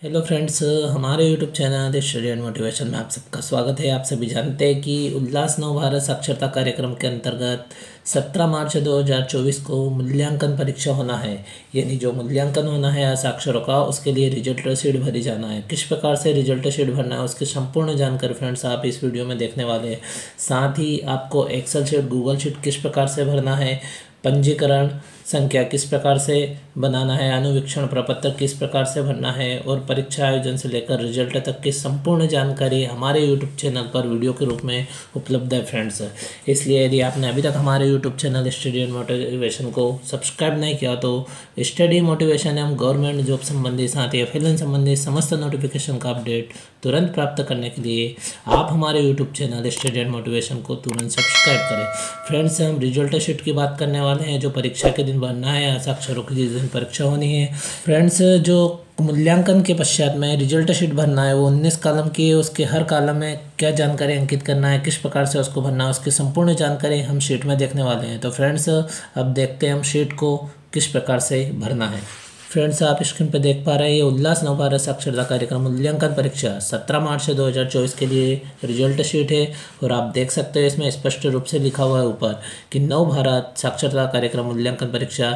Hello friends, हमारे YouTube channel study and motivation में आप सबका स्वागत है। आप सभी जानते हैं कि उल्लास नव भारत साक्षरता कार्यक्रम के अंतर्गत 17 मार्च 2024 को मूल्यांकन परीक्षा होना है। यानी जो मूल्यांकन होना है साक्षरों का, उसके लिए रिजल्ट शीट भरी जाना है। किस प्रकार से रिजल्ट शीट भरना है उसकी संपूर्ण जानकारी फ्रेंड्स आप इस वीडियो में देखने वाले हैं। साथ ही आपको एक्सेल शीट, गूगल शीट किस प्रकार से भरना है, पंजीकरण संख्या किस प्रकार से बनाना है, अनुवीक्षण प्रपत्र किस प्रकार से भरना है और परीक्षा आयोजन से लेकर रिजल्ट तक की संपूर्ण जानकारी हमारे यूट्यूब चैनल पर वीडियो के रूप में उपलब्ध है फ्रेंड्स। इसलिए यदि आपने अभी तक हमारे YouTube channel study and motivation को सब्सक्राइब नहीं किया तो स्टडी मोटिवेशन एवं गवर्नमेंट जॉब संबंधी साथ ही एफएलएन संबंधी समस्त नोटिफिकेशन का अपडेट तुरंत प्राप्त करने के लिए आप हमारे YouTube channel study and motivation को तुरंत सब्सक्राइब करें। फ्रेंड्स, हम रिजल्ट शीट की बात करने वाले हैं जो परीक्षा के दिन भरना है, साक्षरों की जिस दिन परीक्षा होनी है। फ्रेंड्स, जो मूल्यांकन के पश्चात में रिजल्ट शीट भरना है वो 19 कॉलम की है। उसके हर कॉलम में क्या जानकारी अंकित करना है, किस प्रकार से उसको भरना है, उसकी संपूर्ण जानकारी हम शीट में देखने वाले हैं। तो फ्रेंड्स, अब देखते हैं हम शीट को किस प्रकार से भरना है। फ्रेंड्स, आप स्क्रीन पर देख पा रहे हैं ये उल्लास नव भारत साक्षरता कार्यक्रम मूल्यांकन परीक्षा 17 मार्च 2024 के लिए रिजल्ट शीट है। और आप देख सकते हैं इसमें स्पष्ट रूप से लिखा हुआ है ऊपर कि नव भारत साक्षरता कार्यक्रम मूल्यांकन परीक्षा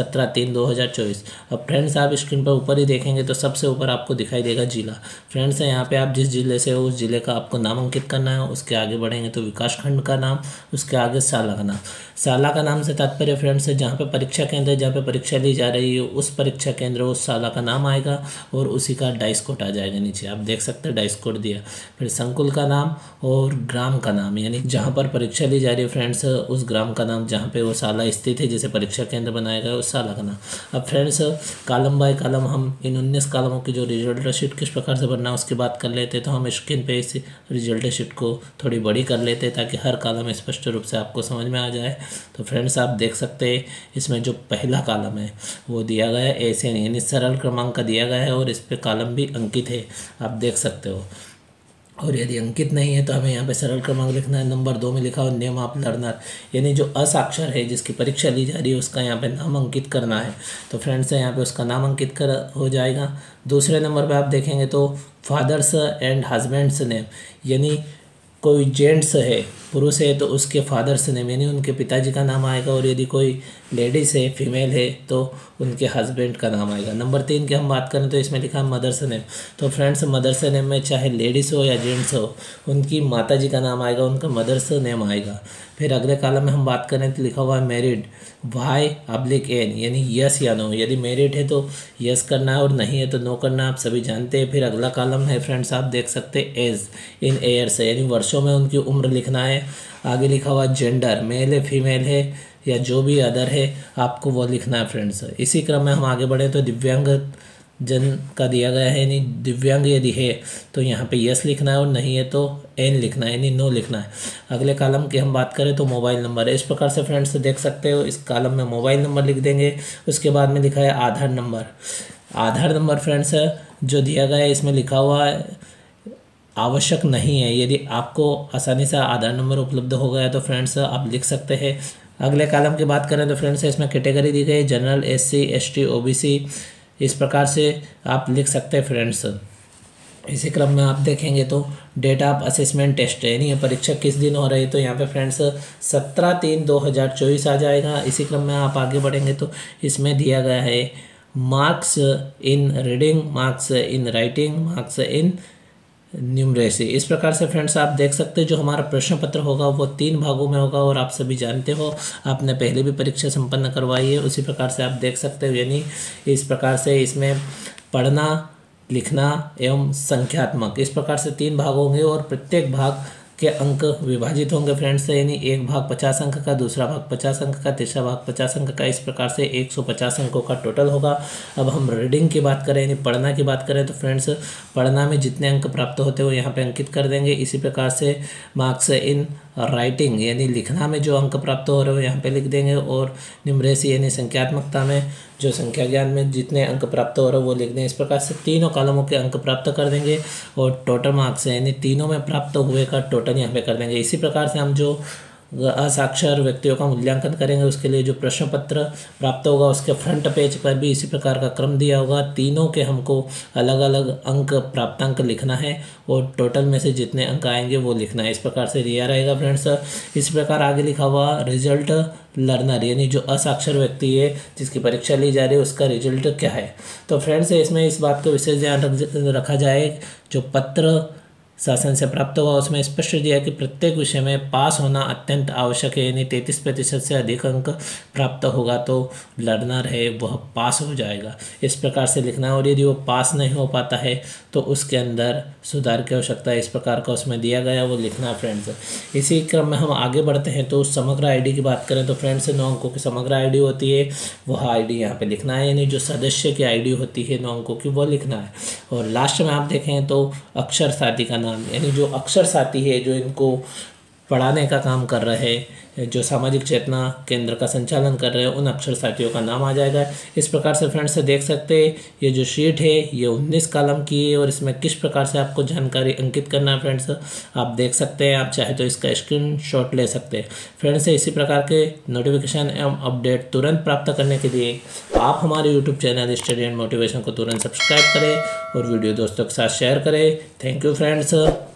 17/3/2024। अब फ्रेंड्स, आप स्क्रीन पर ऊपर ही देखेंगे तो सबसे ऊपर आपको दिखाई देगा जिला। फ्रेंड्स, यहाँ पे आप जिस जिले से हो उस जिले का आपको नाम अंकित करना है। उसके आगे बढ़ेंगे तो विकास खंड का नाम, उसके आगे साला का नाम। साला का नाम से तात्पर्य फ्रेंड्स जहाँ पे परीक्षा केंद्र, जहाँ पे परीक्षा ली जा रही है उस परीक्षा केंद्र, उस साला का नाम आएगा और उसी का डाइस कोड आ जाएगा। नीचे आप देख सकते हैं डाइस कोड दिया। फिर संकुल का नाम और ग्राम का नाम, यानी जहाँ पर परीक्षा ली जा रही है फ्रेंड्स उस ग्राम का नाम, जहाँ पे वो साला स्थित है जिसे परीक्षा केंद्र बनाया गया उस साला का नाम। अब फ्रेंड्स, कॉलम बाय कॉलम हम इन 19 कॉलमों की जो रिजल्ट शीट किस प्रकार से भरना है उसकी बात कर लेते हैं। तो हम स्क्रीन पे इस रिजल्ट शीट को थोड़ी बड़ी कर लेते हैं ताकि हर कॉलम स्पष्ट रूप से आपको समझ में आ जाए। तो फ्रेंड्स, आप देख सकते हैं इसमें जो पहला कॉलम है वो दिया गया है ऐसे नहीं, यानी सरल क्रमांक का दिया गया है और इस पे कॉलम भी अंकित है, आप देख सकते हो। और यदि अंकित नहीं है तो हमें यहाँ पे सरल क्रमांक लिखना है। नंबर 2 में लिखा हुआ नेम ऑफ लर्नर, यानी जो असाक्षर है जिसकी परीक्षा ली जा रही है उसका यहाँ पे नाम अंकित करना है। तो फ्रेंड्स, यहाँ पे उसका नाम अंकित कर हो जाएगा। दूसरे नंबर पे आप देखेंगे तो फादर्स एंड हस्बैंड्स नेम, यानी कोई जेंट्स है, पुरुष है तो उसके फादर्स नेम यानी उनके पिताजी का नाम आएगा। और यदि कोई लेडीज़ है, फीमेल है तो उनके हस्बैंड का नाम आएगा। नंबर 3 की हम बात करें तो इसमें लिखा है मदर्स नेम। तो फ्रेंड्स, मदर्स नेम में चाहे लेडीज़ हो या जेंट्स हो उनकी माता जी का नाम आएगा, उनका मदर्स नेम आएगा। फिर अगले कॉलम में हम बात करें तो लिखा हुआ है मैरिड, Y/N, यानी यस या नो। यदि मैरिड है तो यस करना है और नहीं है तो नो करना है, आप सभी जानते हैं। फिर अगला कॉलम है फ्रेंड्स, आप देख सकते हैं एज इन ईयर्स, यानी वर्षों में उनकी उम्र लिखना है। आगे लिखा हुआ जेंडर, मेल है, फीमेल है या जो भी अदर है आपको वो लिखना है फ्रेंड्स। इसी क्रम में हम आगे बढ़े तो दिव्यांग जन का दिया गया है, यानी दिव्यांग यदि है तो यहाँ पे यस लिखना है और नहीं है तो एन लिखना है, यानी नो लिखना है। अगले कॉलम की हम बात करें तो मोबाइल नंबर है। इस प्रकार से फ्रेंड्स देख सकते हो इस कॉलम में मोबाइल नंबर लिख देंगे। उसके बाद में लिखा है Aadhaar number. Aadhaar number friends जो दिया गया है इसमें लिखा हुआ है आवश्यक नहीं है। यदि आपको आसानी से आधार नंबर उपलब्ध हो गया तो फ्रेंड्स आप लिख सकते हैं। अगले कॉलम की बात करें तो फ्रेंड्स इसमें कैटेगरी दी गई जनरल, SC, ST, OBC, इस प्रकार से आप लिख सकते हैं फ्रेंड्स। इसी क्रम में आप देखेंगे तो डेट ऑफ असेसमेंट टेस्ट है, यानी ये परीक्षा किस दिन हो रही है तो यहाँ पे फ्रेंड्स 17/3/2024 आ जाएगा। इसी क्रम में आप आगे बढ़ेंगे तो इसमें दिया गया है marks in reading, marks in writing, marks in numeracy. इस प्रकार से फ्रेंड्स आप देख सकते हैं जो हमारा प्रश्न पत्र होगा वो 3 भागों में होगा और आप सभी जानते हो आपने पहले भी परीक्षा संपन्न करवाई है। उसी प्रकार से आप देख सकते हो, यानी इस प्रकार से इसमें पढ़ना, लिखना एवं संख्यात्मक, इस प्रकार से 3 भाग होंगे और प्रत्येक भाग के अंक विभाजित होंगे फ्रेंड्स। यानी एक भाग 50 अंक का, दूसरा भाग 50 अंक का, तीसरा भाग 50 अंक का, इस प्रकार से 150 अंकों का टोटल होगा। अब हम रीडिंग की बात करें यानी पढ़ना की बात करें तो फ्रेंड्स पढ़ना में जितने अंक प्राप्त होते हैं वो यहाँ पे अंकित कर देंगे। इसी प्रकार से मार्क्स इन राइटिंग यानी लिखना में जो अंक प्राप्त हो रहे हो यहाँ पे लिख देंगे और न्यूमरेसी यानी संख्यात्मकता में जो संख्या ज्ञान में जितने अंक प्राप्त हो रहे हो वो लिख देंगे। इस प्रकार से तीनों कॉलमों के अंक प्राप्त कर देंगे और टोटल मार्क्स यानी तीनों में प्राप्त हुए का टोटल यहाँ पे कर देंगे। इसी प्रकार से हम जो असाक्षर व्यक्तियों का मूल्यांकन करेंगे उसके लिए जो प्रश्न पत्र प्राप्त होगा उसके फ्रंट पेज पर भी इसी प्रकार का क्रम दिया होगा। तीनों के हमको अलग अलग अंक प्राप्तांक लिखना है और टोटल में से जितने अंक आएंगे वो लिखना है। इस प्रकार से दिया रहेगा फ्रेंड्स। इस प्रकार आगे लिखा हुआ रिजल्ट लर्नर, यानी जो असाक्षर व्यक्ति है जिसकी परीक्षा ली जा रही है उसका रिजल्ट क्या है। तो फ्रेंड्स इसमें इस बात को विशेष ध्यान रखा जाए, जो पत्र शासन से प्राप्त होगा उसमें स्पष्ट दिया है कि प्रत्येक विषय में पास होना अत्यंत आवश्यक है, यानी 33% से अधिक अंक प्राप्त होगा तो लर्नर है वह पास हो जाएगा। इस प्रकार से लिखना है और यदि वो पास नहीं हो पाता है तो उसके अंदर सुधार की आवश्यकता है। इस प्रकार का उसमें दिया गया वो लिखना है फ्रेंड्स। इसी क्रम में हम आगे बढ़ते हैं तो समग्र आईडी की बात करें तो फ्रेंड्स 9 अंकों की समग्र आईडी होती है, वह आईडी यहाँ पे लिखना है, यानी जो सदस्य की आईडी होती है 9 अंकों की वो लिखना है। और लास्ट में आप देखें तो अक्षर साथी का नाम, यानी जो अक्षर साथी है जो इनको पढ़ाने का काम कर रहे हैं, जो सामाजिक चेतना केंद्र का संचालन कर रहे हैं, उन अक्षर साथियों का नाम आ जाएगा। इस प्रकार से फ्रेंड्स देख सकते हैं ये जो शीट है ये 19 कॉलम की है और इसमें किस प्रकार से आपको जानकारी अंकित करना है फ्रेंड्स आप देख सकते हैं। आप चाहे तो इसका स्क्रीनशॉट ले सकते हैं फ्रेंड्स। इसी प्रकार के नोटिफिकेशन एवं अपडेट तुरंत प्राप्त करने के लिए आप हमारे YouTube channel study and motivation को तुरंत सब्सक्राइब करें और वीडियो दोस्तों के साथ शेयर करें। Thank you friends.